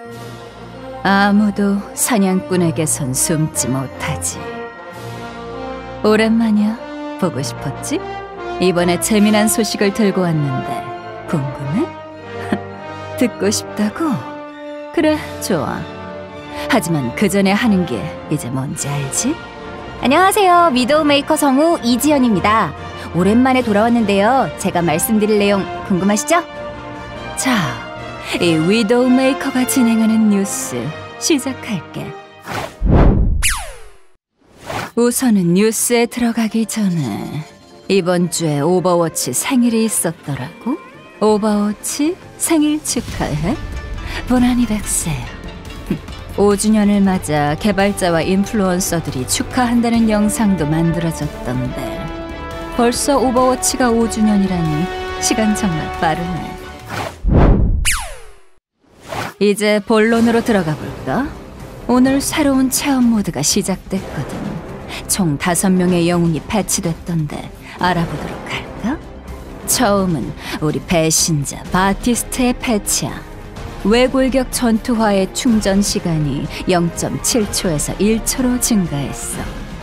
아무도 사냥꾼에게선 숨지 못하지. 오랜만이야. 보고 싶었지? 이번에 재미난 소식을 들고 왔는데 궁금해? 듣고 싶다고? 그래, 좋아. 하지만 그 전에 하는 게 이제 뭔지 알지? 안녕하세요. 위도우메이커 성우 이지연입니다. 오랜만에 돌아왔는데요. 제가 말씀드릴 내용 궁금하시죠? 자, 이 위도우 메이커가 진행하는 뉴스 시작할게. 우선은 뉴스에 들어가기 전에 이번 주에 오버워치 생일이 있었더라고. 오버워치 생일 축하해. 보나니 100세. 5주년을 맞아 개발자와 인플루언서들이 축하한다는 영상도 만들어졌던데 벌써 오버워치가 5주년이라니 시간 정말 빠르네. 이제 본론으로 들어가 볼까? 오늘 새로운 체험 모드가 시작됐거든. 총 5명의 영웅이 패치됐던데 알아보도록 할까? 처음은 우리 배신자 바티스트의 패치야. 외골격 전투화의 충전 시간이 0.7초에서 1초로 증가했어.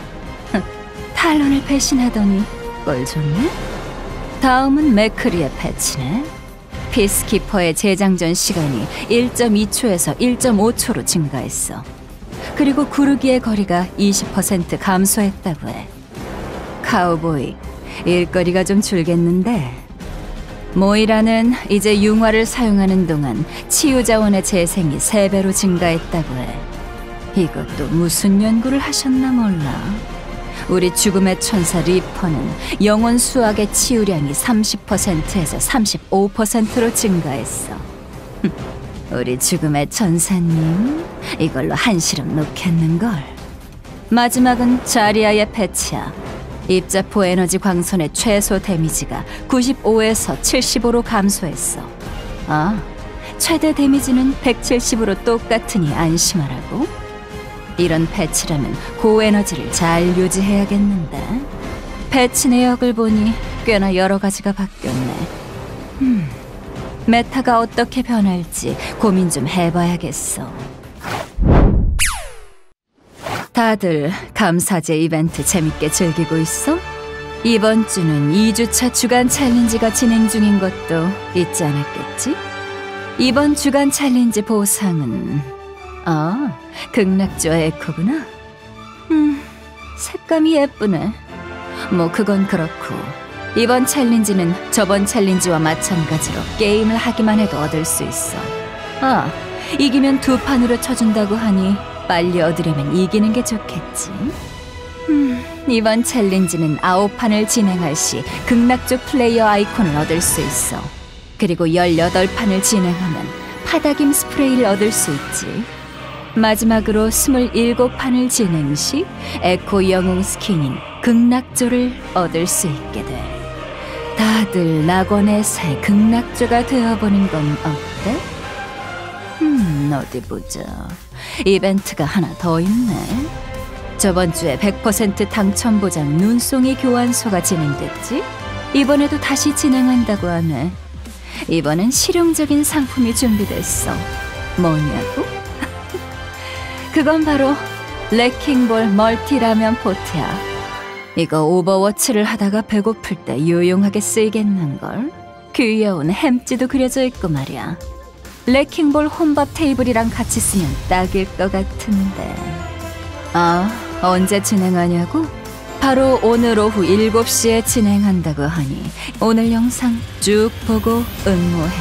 탈론을 배신하더니 꼴 좋네? 다음은 맥크리의 패치네. 피스키퍼의 재장전 시간이 1.2초에서 1.5초로 증가했어. 그리고 구르기의 거리가 20% 감소했다고 해. 카우보이, 일거리가 좀 줄겠는데. 모이라는 이제 융화를 사용하는 동안 치유 자원의 재생이 3배로 증가했다고 해. 이것도 무슨 연구를 하셨나 몰라. 우리 죽음의 천사 리퍼는 영혼 수학의 치유량이 30%에서 35%로 증가했어. 우리 죽음의 천사님, 이걸로 한시름 놓겠는걸. 마지막은 자리아의 패치야. 입자포 에너지 광선의 최소 데미지가 95에서 75로 감소했어. 아, 최대 데미지는 170으로 똑같으니 안심하라고. 이런 패치라면 고에너지를 잘 유지해야겠는데. 패치 내역을 보니 꽤나 여러 가지가 바뀌었네. 메타가 어떻게 변할지 고민 좀 해봐야겠어. 다들 감사제 이벤트 재밌게 즐기고 있어? 이번 주는 2주차 주간 챌린지가 진행 중인 것도 잊지 않았겠지? 이번 주간 챌린지 보상은 극락조 에코구나. 색감이 예쁘네. 뭐 그건 그렇고 이번 챌린지는 저번 챌린지와 마찬가지로 게임을 하기만 해도 얻을 수 있어. 이기면 2판으로 쳐준다고 하니 빨리 얻으려면 이기는 게 좋겠지. 이번 챌린지는 9판을 진행할 시 극락조 플레이어 아이콘을 얻을 수 있어. 그리고 18판을 진행하면 파닥임 스프레이를 얻을 수 있지. 마지막으로 27판을 진행 시 에코 영웅 스킨인 극락조를 얻을 수 있게 돼. 다들 낙원의 새 극락조가 되어보는 건 어때? 어디 보자. 이벤트가 하나 더 있네. 저번 주에 100% 당첨 보장 눈송이 교환소가 진행됐지? 이번에도 다시 진행한다고 하네. 이번엔 실용적인 상품이 준비됐어. 뭐냐고? 그건 바로 레킹볼 멀티라면 포트야. 이거 오버워치를 하다가 배고플 때 유용하게 쓰이겠는걸? 귀여운 햄찌도 그려져 있고 말이야. 레킹볼 혼밥 테이블이랑 같이 쓰면 딱일 것 같은데. 언제 진행하냐고? 바로 오늘 오후 7시에 진행한다고 하니 오늘 영상 쭉 보고 응모해.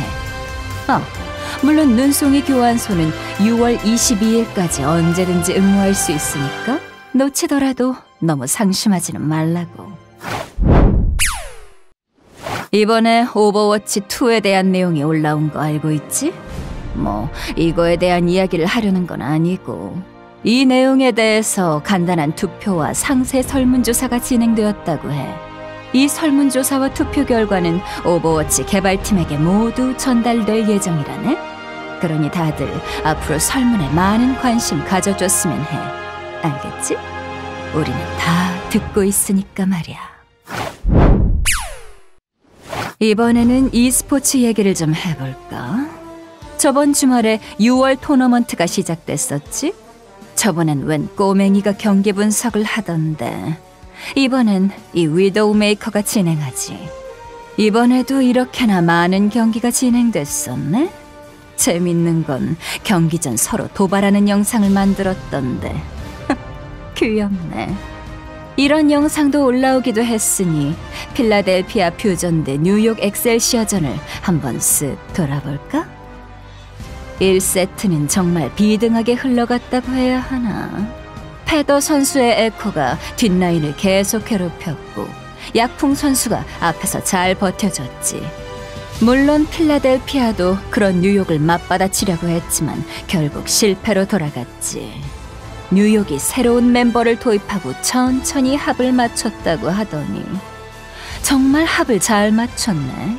물론 눈송이 교환소는 6월 22일까지 언제든지 응모할 수 있으니까 놓치더라도 너무 상심하지는 말라고. 이번에 오버워치 2에 대한 내용이 올라온 거 알고 있지? 뭐 이거에 대한 이야기를 하려는 건 아니고 이 내용에 대해서 간단한 투표와 상세 설문조사가 진행되었다고 해. 이 설문조사와 투표 결과는 오버워치 개발팀에게 모두 전달될 예정이라네. 그러니 다들 앞으로 설문에 많은 관심 가져줬으면 해. 알겠지? 우리는 다 듣고 있으니까 말이야. 이번에는 e스포츠 얘기를 좀 해볼까? 저번 주말에 6월 토너먼트가 시작됐었지? 저번엔 웬 꼬맹이가 경기 분석을 하던데 이번엔 이 위도우메이커가 진행하지. 이번에도 이렇게나 많은 경기가 진행됐었네? 재밌는 건 경기 전 서로 도발하는 영상을 만들었던데 귀엽네. 이런 영상도 올라오기도 했으니 필라델피아 퓨전 대 뉴욕 엑셀시어전을 한번 쓱 돌아볼까? 1세트는 정말 비등하게 흘러갔다고 해야 하나. 패더 선수의 에코가 뒷라인을 계속 괴롭혔고 약풍 선수가 앞에서 잘 버텨줬지. 물론 필라델피아도 그런 뉴욕을 맞받아치려고 했지만 결국 실패로 돌아갔지. 뉴욕이 새로운 멤버를 도입하고 천천히 합을 맞췄다고 하더니 정말 합을 잘 맞췄네.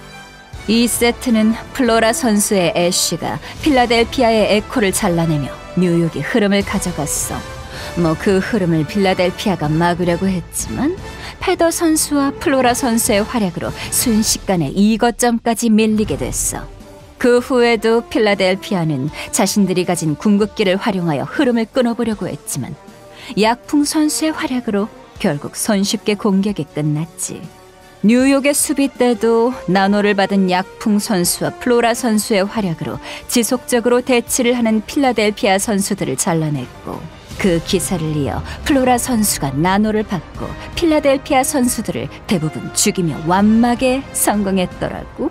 2세트는 플로라 선수의 애쉬가 필라델피아의 에코를 잘라내며 뉴욕이 흐름을 가져갔어. 뭐 그 흐름을 필라델피아가 막으려고 했지만 패더 선수와 플로라 선수의 활약으로 순식간에 2거점까지 밀리게 됐어. 그 후에도 필라델피아는 자신들이 가진 궁극기를 활용하여 흐름을 끊어보려고 했지만 약풍 선수의 활약으로 결국 손쉽게 공격이 끝났지. 뉴욕의 수비 때도 나노를 받은 약풍 선수와 플로라 선수의 활약으로 지속적으로 대치를 하는 필라델피아 선수들을 잘라냈고 그 기사를 이어 플로라 선수가 나노를 받고 필라델피아 선수들을 대부분 죽이며 완막에 성공했더라고.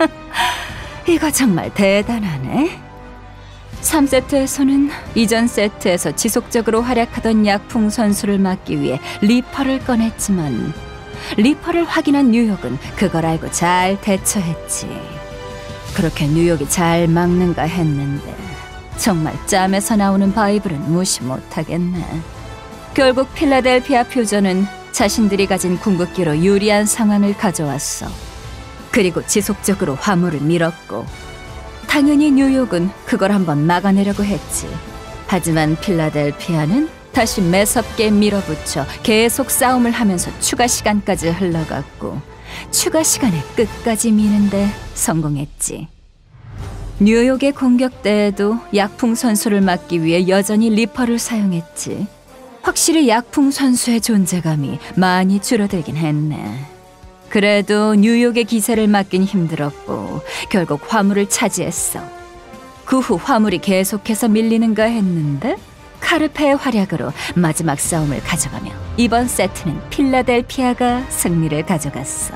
이거 정말 대단하네. 3세트에서는 이전 세트에서 지속적으로 활약하던 약풍 선수를 막기 위해 리퍼를 꺼냈지만 리퍼를 확인한 뉴욕은 그걸 알고 잘 대처했지. 그렇게 뉴욕이 잘 막는가 했는데 정말 짬에서 나오는 바이블은 무시 못하겠네. 결국 필라델피아 퓨전은 자신들이 가진 궁극기로 유리한 상황을 가져왔어. 그리고 지속적으로 화물을 밀었고 당연히 뉴욕은 그걸 한번 막아내려고 했지. 하지만 필라델피아는 다시 매섭게 밀어붙여 계속 싸움을 하면서 추가 시간까지 흘러갔고 추가 시간에 끝까지 미는데 성공했지. 뉴욕의 공격 때에도 약풍 선수를 막기 위해 여전히 리퍼를 사용했지. 확실히 약풍 선수의 존재감이 많이 줄어들긴 했네. 그래도 뉴욕의 기세를 막긴 힘들었고 결국 화물을 차지했어. 그 후 화물이 계속해서 밀리는가 했는데 카르페의 활약으로 마지막 싸움을 가져가며 이번 세트는 필라델피아가 승리를 가져갔어.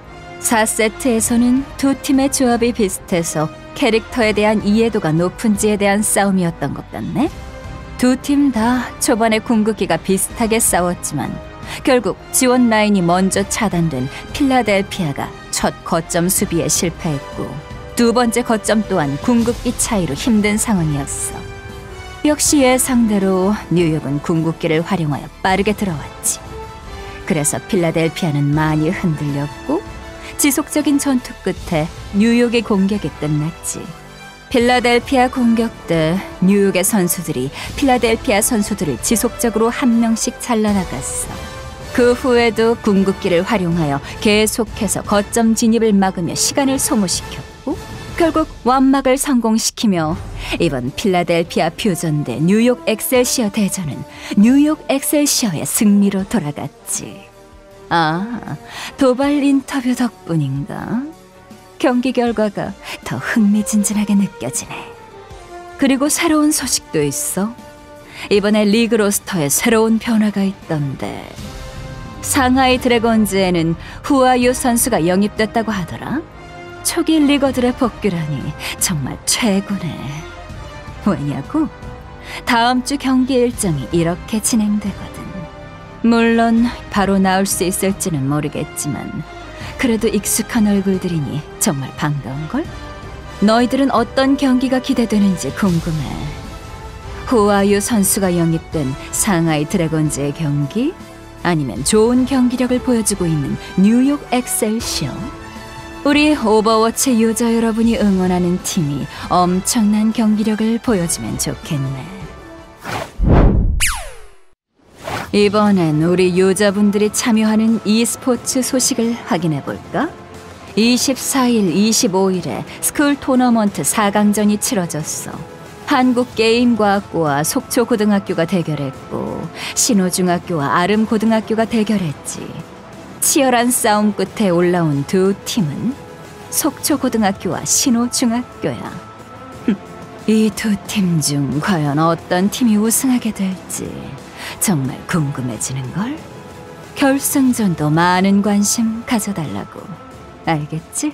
4세트에서는 두 팀의 조합이 비슷해서 캐릭터에 대한 이해도가 높은지에 대한 싸움이었던 것 같네. 두 팀 다 초반에 궁극기가 비슷하게 싸웠지만 결국 지원 라인이 먼저 차단된 필라델피아가 첫 거점 수비에 실패했고 두 번째 거점 또한 궁극기 차이로 힘든 상황이었어. 역시 예상대로 뉴욕은 궁극기를 활용하여 빠르게 들어왔지. 그래서 필라델피아는 많이 흔들렸고 지속적인 전투 끝에 뉴욕의 공격이 끝났지. 필라델피아 공격 때 뉴욕의 선수들이 필라델피아 선수들을 지속적으로 한 명씩 잘라나갔어. 그 후에도 궁극기를 활용하여 계속해서 거점 진입을 막으며 시간을 소모시켰고 결국 완막을 성공시키며 이번 필라델피아 퓨전 대 뉴욕 엑셀시어 대전은 뉴욕 엑셀시어의 승리로 돌아갔지. 아, 도발 인터뷰 덕분인가? 경기 결과가 더 흥미진진하게 느껴지네. 그리고 새로운 소식도 있어. 이번에 리그 로스터에 새로운 변화가 있던데 상하이 드래곤즈에는 후아유 선수가 영입됐다고 하더라. 초기 리거들의 복귀라니 정말 최고네. 왜냐고? 다음 주 경기 일정이 이렇게 진행되거든. 물론 바로 나올 수 있을지는 모르겠지만 그래도 익숙한 얼굴들이니 정말 반가운걸? 너희들은 어떤 경기가 기대되는지 궁금해. 후아유 선수가 영입된 상하이 드래곤즈의 경기? 아니면 좋은 경기력을 보여주고 있는 뉴욕 엑셀시어? 우리 오버워치 유저 여러분이 응원하는 팀이 엄청난 경기력을 보여주면 좋겠네. 이번엔 우리 유저분들이 참여하는 e스포츠 소식을 확인해 볼까? 24일, 25일에 스쿨 토너먼트 4강전이 치러졌어. 한국게임과학고와 속초고등학교가 대결했고 신호중학교와 아름고등학교가 대결했지. 치열한 싸움 끝에 올라온 두 팀은 속초고등학교와 신호중학교야. 이 두 팀 중 과연 어떤 팀이 우승하게 될지 정말 궁금해지는걸? 결승전도 많은 관심 가져달라고. 알겠지?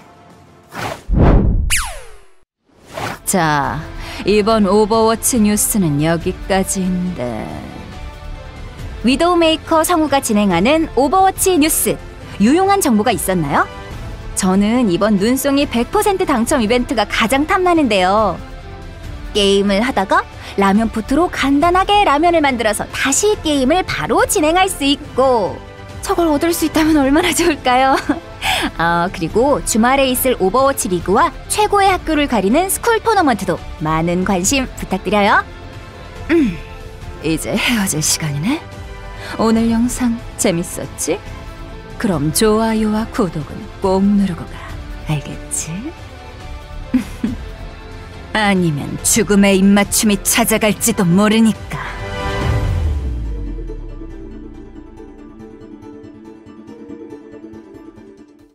자, 이번 오버워치 뉴스는 여기까지인데. 위도우메이커 성우가 진행하는 오버워치 뉴스, 유용한 정보가 있었나요? 저는 이번 눈송이 100% 당첨 이벤트가 가장 탐나는데요. 게임을 하다가 라면 포트로 간단하게 라면을 만들어서 다시 게임을 바로 진행할 수 있고, 저걸 얻을 수 있다면 얼마나 좋을까요? 그리고 주말에 있을 오버워치 리그와 최고의 학교를 가리는 스쿨 토너먼트도 많은 관심 부탁드려요. 이제 헤어질 시간이네. 오늘 영상 재밌었지? 그럼 좋아요와 구독은 꼭 누르고 가. 알겠지? 아니면 죽음의 입맞춤이 찾아갈지도 모르니까.